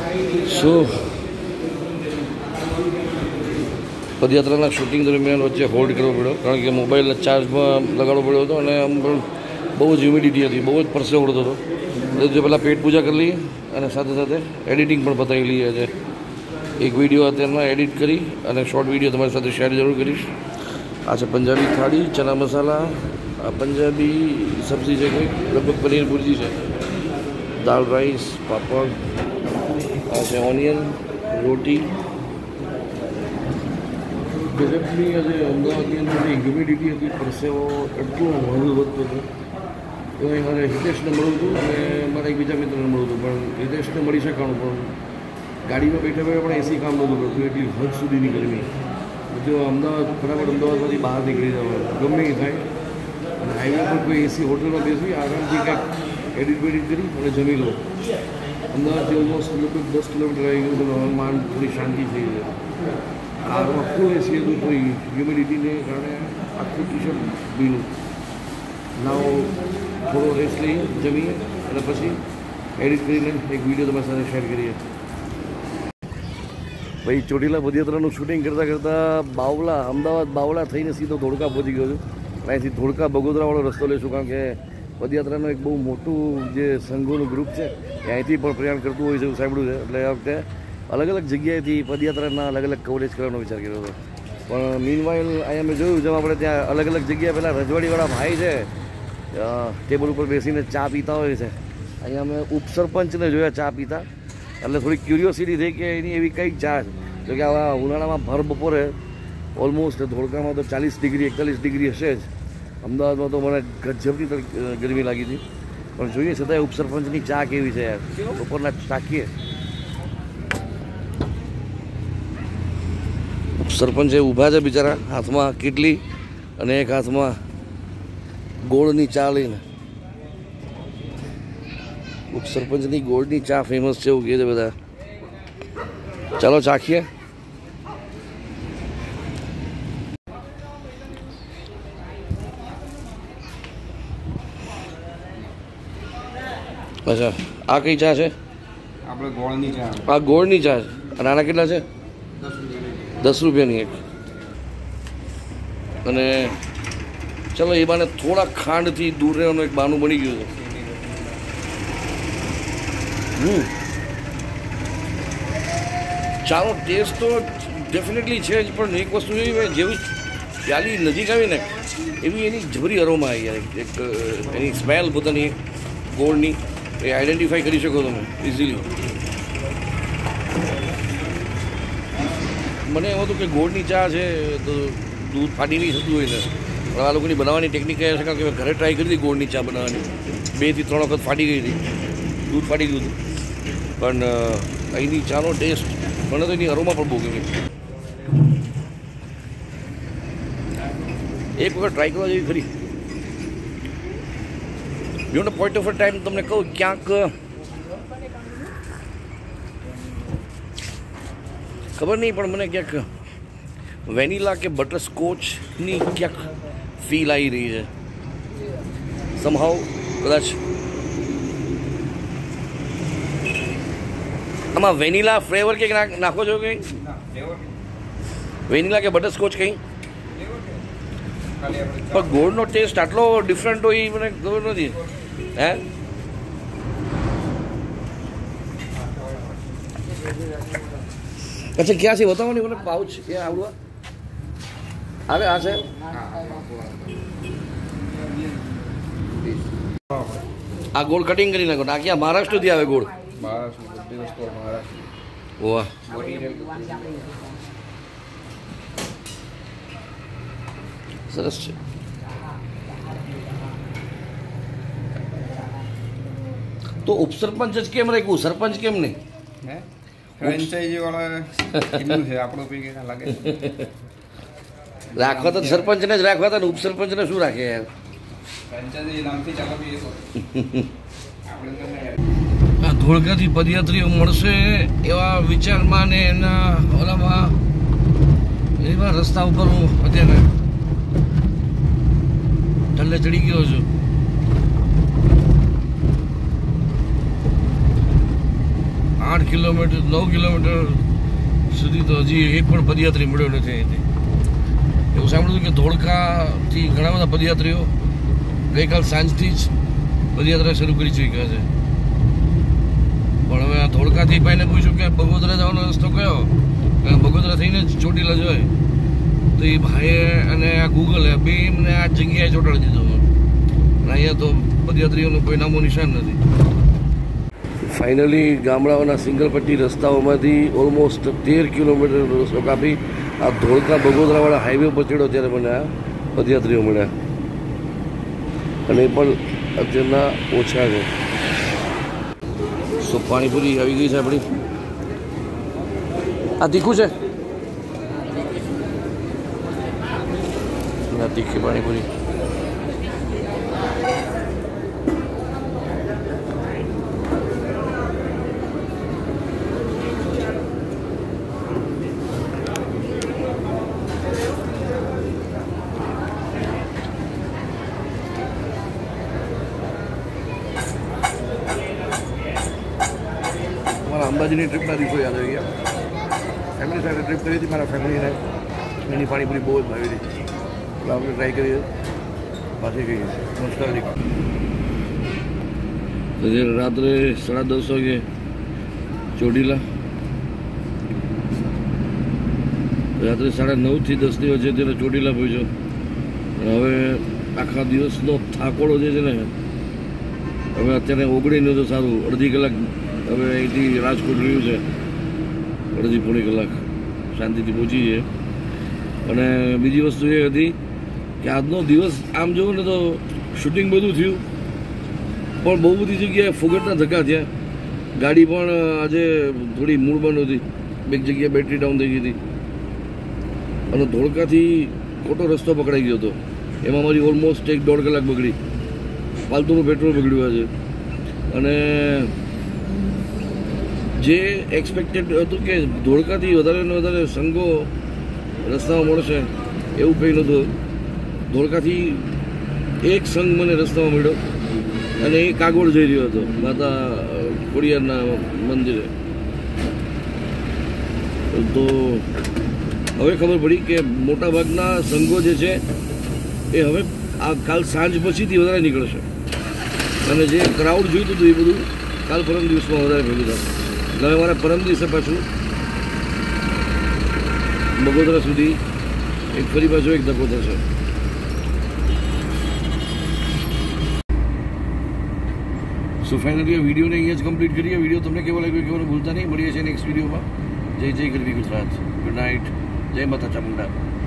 શું પદયાત્રાના શૂટિંગ દરમિયાન વચ્ચે હોલ્ડ કરવો પડ્યો, કારણ કે મોબાઈલને ચાર્જમાં લગાડવો પડ્યો હતો અને આમ પણ બહુ જ હ્યુમિડિટી હતી, બહુ જ પરસેવો પડતો હતો. એટલે પહેલાં પેટ પૂજા કરી લઈએ અને સાથે સાથે એડિટિંગ પણ પતાવી લઈએ છે. એક વિડીયો અત્યારમાં એડિટ કરી અને શોર્ટ વિડીયો તમારી સાથે શેર જરૂર કરીશ. આ છે પંજાબી થાળી, ચના મસાલા, આ પંજાબી સબ્જી છે, કંઈક લગભગ પનીર ભુરજી છે, દાળ રાઈસ, પાપડ, આ છે ઓનિયન, રોટી. ગજબની આજે અમદાવાદની અંદર જે હ્યુમિડિટી હતી, પરસેવો એટલો વધુ વધતો હતો. એમાં મારે હિતેશને મળવું હતું અને મારા એક બીજા મિત્રને મળવું હતું, પણ હિતેશને મળી શકાણું, પણ ગાડીમાં બેઠા બેઠા પણ એસી કામ નહોતું કરતું, એટલી હદ સુધીની ગરમી. બધું અમદાવાદ ફટાફટ અમદાવાદમાંથી બહાર નીકળી જવાનું, ગમે એ થાય. અને હાઈવે પર કોઈ એસી હોટલમાં બેસી આરામથી કંઈક એડિટ વેડિટ કરી અને જમી લો. અમદાવાદથી ઓલમોસ્ટ લગભગ 10 કિલોમીટર આવી ગયું, તો હવામાન થોડી શાંતિ થઈ જાય. આમાં ફૂલ એસી હતું, કોઈ હ્યુમિડિટીને કારણે આખું ટી શર્ટ ભીનું. નાવ થોડો રેસ્ટ લઈએ, જમીએ અને પછી એડિટ કરીને એક વિડીયો તમારી સાથે શેર કરીએ. ભાઈ ચોટીલા પદયાત્રાનું શૂટિંગ કરતાં કરતાં બાવળા, અમદાવાદ બાવળા થઈને સીધો ધોળકા પહોંચી ગયો છું. અહીંથી ધોળકા બગોદરાવાળો રસ્તો લઈશું, કારણ કે પદયાત્રાનું એક બહુ મોટું જે સંઘોનું ગ્રુપ છે એ અહીંથી પણ પ્રયાણ કરતું હોય છે એવું સાંભળ્યું છે. એટલે આ વખતે અલગ અલગ જગ્યાએથી પદયાત્રાના અલગ અલગ કવરેજ કરવાનો વિચાર કર્યો હતો. પણ મીનવાઇલ અહીંયા મેં જોયું, જેમ આપણે ત્યાં અલગ અલગ જગ્યાએ પહેલાં રજવાડીવાળા ભાઈ છે ટેબલ ઉપર બેસીને ચા પીતા હોય છે. અહીંયા અમે ઉપસરપંચને જોયા ચા પીતા, એટલે થોડી ક્યુરિયોસિટી થઈ કે એની એવી કંઈક ચા છે. જો કે આવા ઉનાળામાં ભર બપોરે ઓલમોસ્ટ ધોળકામાં તો 40 ડિગ્રી 41 ડિગ્રી હશે જ. અમદાવાદમાં તો મને ગજબની ગરમી લાગી હતી, પણ જોઈએ છતાંય ઉપસરપંચની ચા કેવી છે યાર, બપોરના ચાખીએ. ઉપસરપંચ એ ઊભા છે બિચારા, હાથમાં કેટલી અને એક હાથમાં ગોળની ચા લઈને. ઉપસરપંચની ગોળની ચા ફેમસ છે એવું કહે છે બધા. ચાલો ચાખીએ. અચ્છા, આ કઈ ચા છે? આપણે ગોળની ચા. આ ગોળની ચા છે. અને આના કેટલા છે? 10 રૂપિયાની એક. અને ચલો એ બાને થોડા ખાંડથી દૂર રહેવાનું એક બાનું બની ગયું છે. ચાનો ટેસ્ટ તો ડેફિનેટલી છે જ, પણ એક વસ્તુ એવી જેવી પ્યાલી નજીક આવી ને એવી એની જબરી અરોમા આવી યાર. એક એની સ્મેલ પોતાની ગોળની એ આઈડેન્ટિફાઈ કરી શકો તમે ઇઝીલી. મને એમ હતું કે ગોળની ચા છે તો દૂધ ફાટી નહીં થતું હોય ને, પણ આ લોકોની બનાવવાની ટેકનિક કહે છે, કારણ કે મેં ઘરે ટ્રાય કરી હતી ગોળની ચા બનાવવાની, 2 થી 3 વખત ફાટી ગઈ હતી, દૂધ ફાટી ગયું હતું. પણ અહીંની ચાનો ટેસ્ટ મને તો એની અરોમા પણ બહુ ગમી. એક વખત ટ્રાય કરવા જેવી ખરી. બિયોન્ડ પોઈન્ટ ઓફ ટાઈમ તમને કહું, ક્યાંક ખબર નહીં પણ મને ક્યાંક વેનીલા કે બટરસ્કોચની ક્યાંક ફીલ આવી રહી છે સમહાવ. કદાચ આમાં વેનીલા ફ્લેવર કંઈક નાખો છો કંઈ? વેનીલા કે બટરસ્કોચ કંઈ? પણ ગોળનો ટેસ્ટ આટલો ડિફરન્ટ હોય એ મને ખબર નથી. હે અચ્છા, ક્યાં છે બતાવો ને મને. પાઉચ ક્યાં આવડવા આવે? આ છે આ ગોળ કટિંગ કરી નાખો. આ ક્યાં મહારાષ્ટ્રથી આવે ગોળ? વાહ, સરસ છે. તો ઉપસરપંચ જ કેમ રાખ્યું, સરપંચ કેમ નહીં? ફ્રેન્ચાઇઝી વાળા કેટલું છે આપણો પૈકી લાગે. રાખવા તો સરપંચને જ રાખવા હતા ને, ઉપસરપંચને શું રાખે યાર? ફ્રેન્ચાઇઝી નામથી ચલાવીએ તો આ ધોળકાથી પદયાત્રીઓ મળશે એવા વિચારમાં ને એના ઓલામાં એવા રસ્તા ઉપર હું અત્યારે ઢલ્લે ચડી ગયો છું. 8 કિલોમીટર 9 કિલોમીટર સુધી તો હજી એક પણ પદયાત્રી મળ્યો નથી અહીંથી. એવું સાંભળ્યું કે ધોળકાથી ઘણા બધા પદયાત્રીઓ ગઈકાલ સાંજથી જ પદયાત્રા શરૂ કરી ચૂક્યા છે. પણ હવે આ ધોળકાથી ભાઈને પૂછ્યું કે બગોદરા જવાનો રસ્તો કયો, કારણ બગોદરા થઈને જ ચોટીલા જોઈએ, તો એ ભાઈએ અને આ ગૂગલે બે એમને આ જગ્યાએ ચોંટાડી દીધો. અને અહીંયા તો પદયાત્રીઓનું કોઈ નામો નિશાન નથી. ફાઇનલી ગામડાઓના સિંગલ પટ્ટી રસ્તાઓમાંથી ઓલમોસ્ટ 13 કિલોમીટર રસ્તો કાપી આ ધોળકા બગોદરાવાળા હાઈવે પર ચડ્યો ત્યારે મને આ પદયાત્રીઓ મળ્યા, અને એ પણ અત્યારના ઓછા છે. સો પાણીપુરી આવી ગઈ છે આપણી. આ તીખું છે, આ તીખી પાણીપુરી. અંબાજીની ટ્રીપના દિવસો યાદ આવી ગયા. ફેમિલી સાથે ટ્રીપ કરી હતી મારા ફેમિલીને. એની પાણીપુરી બહુ જ ભાવી હતી, એટલે આપણે ટ્રાય કરીએ પાછી ગઈએ. નમસ્કાર જી. રાત્રે 10:30 વાગે ચોટીલા, રાત્રે 9:30 થી 10 ની વચ્ચે તેને ચોટીલા પહોંચ્યો. હવે આખા દિવસનો થાકોડો જે છે ને, હવે અત્યારે ઓગળીને તો સારું, અડધી કલાક હવે અહીંથી રાજકોટ રહ્યું છે, અડધી પોણી કલાક શાંતિથી પહોંચી જઈએ. અને બીજી વસ્તુ એ હતી કે આજનો દિવસ આમ જોઉં ને તો શૂટિંગ બધું થયું, પણ બહુ બધી જગ્યાએ ફુગટના ધક્કા થયા. ગાડી પણ આજે થોડી મૂળ બંધ હતી, એક જગ્યાએ બેટરી ડાઉન થઈ ગઈ હતી, અને ધોળકાથી ખોટો રસ્તો પકડાઈ ગયો હતો. એમાં મારી ઓલમોસ્ટ 1-1.5 કલાક બગડી. ફાલતુનું પેટ્રોલ બગડ્યું આજે. અને જે એક્સપેક્ટેડ હતું કે ધોળકાથી વધારે ને વધારે સંઘો રસ્તામાં મળશે, એવું કંઈ નહોતું. ધોળકાથી એક સંઘ મને રસ્તામાં મળ્યો, અને એ કાગોળ જઈ રહ્યો હતો માતા ખોડિયારના મંદિરે. તો હવે ખબર પડી કે મોટાભાગના સંઘો જે છે એ હવે આ કાલ સાંજ પછીથી વધારે નીકળશે, અને જે ક્રાઉડ જોઈતું હતું એ બધું કાલ પરમ દિવસમાં વધારે ભેગું થશે. એટલે મારે પરમ દિવસે પાછું બગોદરા સુધી ફરી પાછો એક ધક્કો થશે. સો ફાઇનલી આ વિડીયોને અહીંયા જ કમ્પ્લીટ કરીએ. વિડીયો તમને કેવો લાગ્યો કહેવાનું ભૂલતા નહીં. મળીએ છીએ નેક્સ્ટ વિડીયોમાં. જય જય ગરવી ગુજરાત. Good night. જય માતા ચામુંડા.